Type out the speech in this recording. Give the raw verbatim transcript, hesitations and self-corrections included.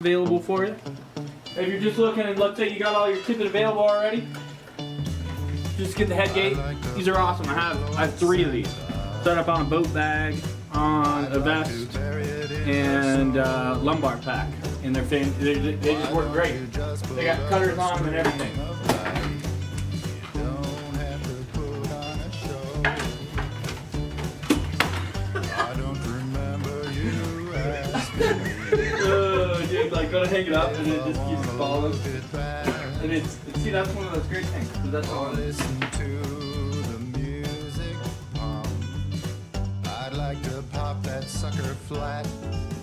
available for you. If you're just looking and let's say you got all your Tippet available already, just get the head gate. These are awesome. I have I have three of these. Set up on a boat bag, on a vest, and uh, lumbar pack. And they're fan they, they just work great. They got cutters on them and everything. Oh, dude, like gotta hang it up and it just keeps falling. And it's, see, that's one of those great things, because that's all it is. I'd like to pop that sucker flat.